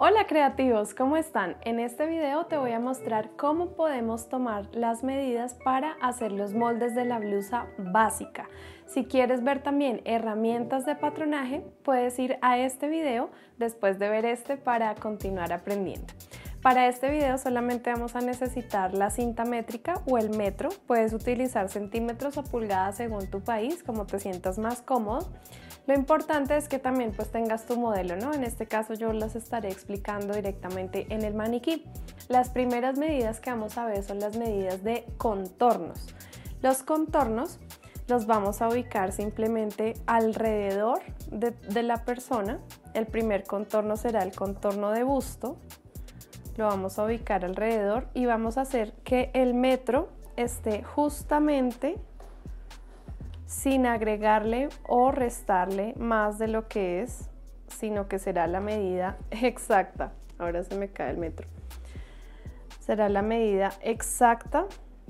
Hola creativos, ¿cómo están? En este video te voy a mostrar cómo podemos tomar las medidas para hacer los moldes de la blusa básica. Si quieres ver también herramientas de patronaje, puedes ir a este video después de ver este para continuar aprendiendo. Para este video solamente vamos a necesitar la cinta métrica o el metro. Puedes utilizar centímetros o pulgadas según tu país, como te sientas más cómodo. Lo importante es que también tengas tu modelo, ¿no? En este caso yo las estaré explicando directamente en el maniquí. Las primeras medidas que vamos a ver son las medidas de contornos. Los contornos los vamos a ubicar simplemente alrededor de la persona. El primer contorno será el contorno de busto. Lo vamos a ubicar alrededor y vamos a hacer que el metro esté justamente sin agregarle o restarle más de lo que es, sino que será la medida exacta. Ahora se me cae el metro. Será la medida exacta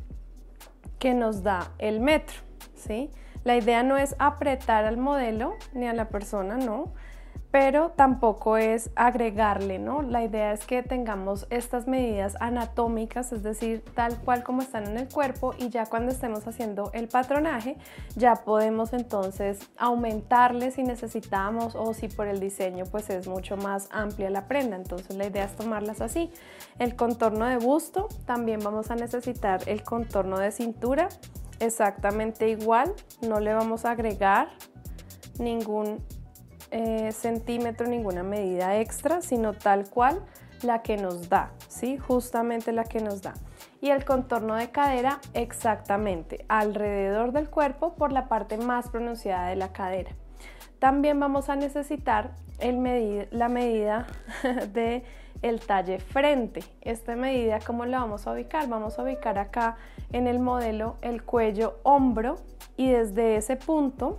que nos da el metro, ¿sí? La idea no es apretar al modelo ni a la persona, no, pero tampoco es agregarle, ¿no? La idea es que tengamos estas medidas anatómicas, es decir, tal cual como están en el cuerpo, y ya cuando estemos haciendo el patronaje ya podemos entonces aumentarle si necesitamos o si por el diseño pues es mucho más amplia la prenda. Entonces la idea es tomarlas así. El contorno de busto, también vamos a necesitar el contorno de cintura, exactamente igual, no le vamos a agregar ningún centímetro, ninguna medida extra, sino tal cual la que nos da, ¿sí? Justamente la que nos da. Y el contorno de cadera exactamente alrededor del cuerpo por la parte más pronunciada de la cadera. También vamos a necesitar la medida de el talle frente. Esta medida, ¿cómo la vamos a ubicar? Vamos a ubicar acá en el modelo el cuello hombro, y desde ese punto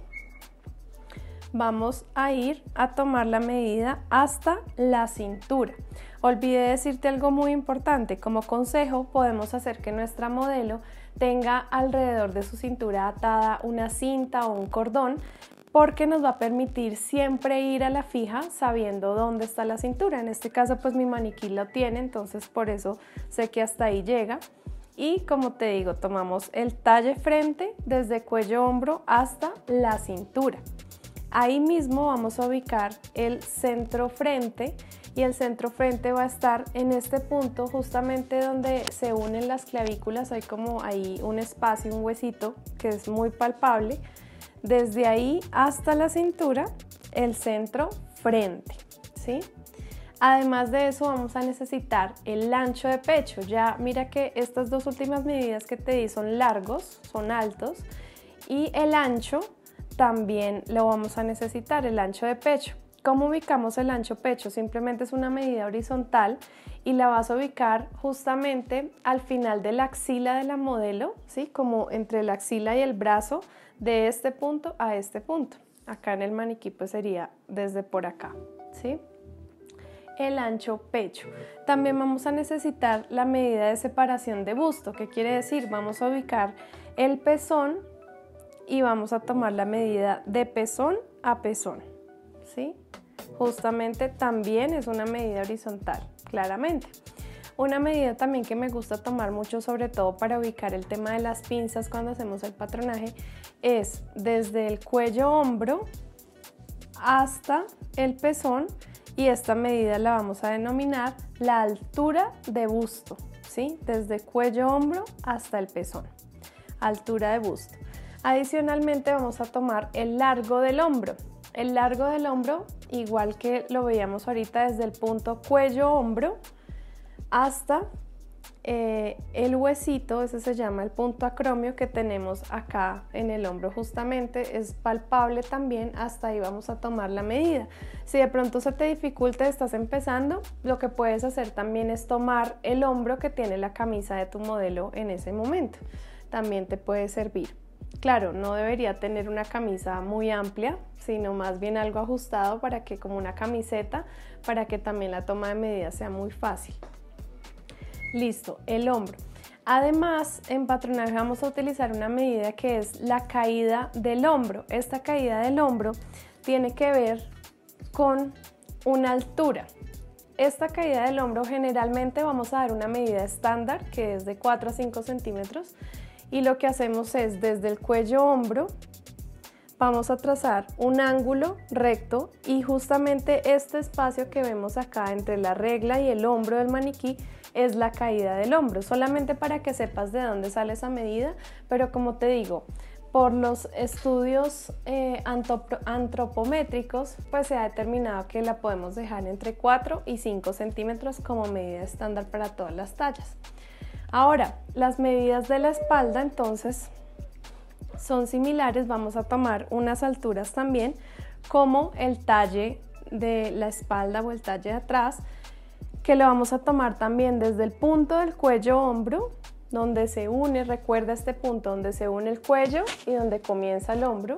vamos a ir a tomar la medida hasta la cintura. Olvidé decirte algo muy importante. Como consejo, podemos hacer que nuestra modelo tenga alrededor de su cintura atada una cinta o un cordón, porque nos va a permitir siempre ir a la fija sabiendo dónde está la cintura. En este caso pues mi maniquí lo tiene, entonces por eso sé que hasta ahí llega. Y como te digo, tomamos el talle frente desde cuello hombro hasta la cintura. Ahí mismo vamos a ubicar el centro frente, y el centro frente va a estar en este punto justamente donde se unen las clavículas. Hay como ahí un espacio, un huesito que es muy palpable. Desde ahí hasta la cintura, el centro frente, ¿sí? Además de eso vamos a necesitar el ancho de pecho. Ya mira que estas dos últimas medidas que te di son largos, son altos, y el ancho también lo vamos a necesitar, el ancho de pecho. ¿Cómo ubicamos el ancho pecho? Simplemente es una medida horizontal y la vas a ubicar justamente al final de la axila de la modelo, ¿sí? Como entre la axila y el brazo, de este punto a este punto. Acá en el maniquí pues sería desde por acá, ¿sí? El ancho pecho. También vamos a necesitar la medida de separación de busto. ¿Qué quiere decir? Vamos a ubicar el pezón y vamos a tomar la medida de pezón a pezón, ¿sí? Justamente también es una medida horizontal, claramente. Una medida también que me gusta tomar mucho, sobre todo para ubicar el tema de las pinzas cuando hacemos el patronaje, es desde el cuello hombro hasta el pezón, y esta medida la vamos a denominar la altura de busto, ¿sí? Desde cuello hombro hasta el pezón, altura de busto. Adicionalmente vamos a tomar el largo del hombro. El largo del hombro, igual que lo veíamos ahorita, desde el punto cuello-hombro hasta el huesito, ese se llama el punto acromio que tenemos acá en el hombro justamente, es palpable también, hasta ahí vamos a tomar la medida. Si de pronto se te dificulta, estás empezando, lo que puedes hacer también es tomar el hombro que tiene la camisa de tu modelo en ese momento, también te puede servir. Claro, no debería tener una camisa muy amplia, sino más bien algo ajustado para que, como una camiseta, para que también la toma de medidas sea muy fácil. Listo, el hombro. Además, en patronaje vamos a utilizar una medida que es la caída del hombro. Esta caída del hombro tiene que ver con una altura. esta caída del hombro generalmente vamos a dar una medida estándar que es de 4 a 5 centímetros y lo que hacemos es desde el cuello hombro vamos a trazar un ángulo recto y justamente este espacio que vemos acá entre la regla y el hombro del maniquí es la caída del hombro, solamente para que sepas de dónde sale esa medida, pero como te digo, por los estudios antropométricos, pues se ha determinado que la podemos dejar entre 4 y 5 centímetros como medida estándar para todas las tallas. Ahora, las medidas de la espalda entonces son similares, vamos a tomar unas alturas también como el talle de la espalda o el talle de atrás, que lo vamos a tomar también desde el punto del cuello hombro, donde se une, recuerda este punto donde se une el cuello y donde comienza el hombro,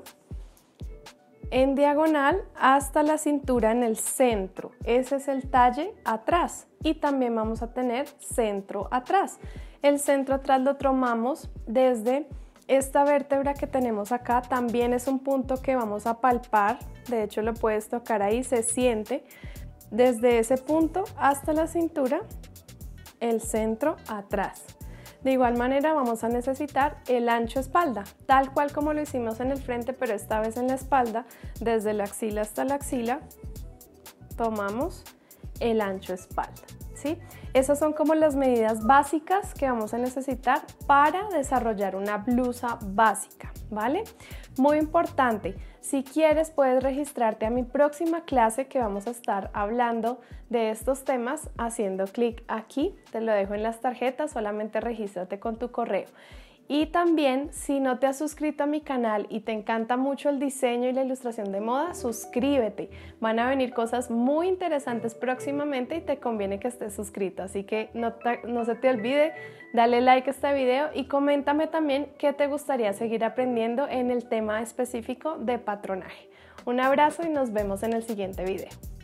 en diagonal hasta la cintura en el centro, ese es el talle atrás y también vamos a tener centro atrás. El centro atrás lo tomamos desde esta vértebra que tenemos acá, también es un punto que vamos a palpar, de hecho lo puedes tocar ahí, se siente. Desde ese punto hasta la cintura, el centro atrás. De igual manera vamos a necesitar el ancho espalda, tal cual como lo hicimos en el frente, pero esta vez en la espalda, desde la axila hasta la axila, tomamos el ancho espalda, ¿sí? Esas son como las medidas básicas que vamos a necesitar para desarrollar una blusa básica, ¿vale? Muy importante, si quieres puedes registrarte a mi próxima clase que vamos a estar hablando de estos temas haciendo clic aquí, te lo dejo en las tarjetas, solamente regístrate con tu correo. Y también, si no te has suscrito a mi canal y te encanta mucho el diseño y la ilustración de moda, suscríbete. Van a venir cosas muy interesantes próximamente y te conviene que estés suscrito. Así que no se te olvide, dale like a este video y coméntame también qué te gustaría seguir aprendiendo en el tema específico de patronaje. Un abrazo y nos vemos en el siguiente video.